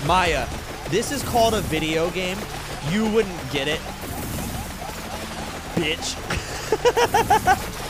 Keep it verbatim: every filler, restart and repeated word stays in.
Maya, this is called a video game. You wouldn't get it. Bitch.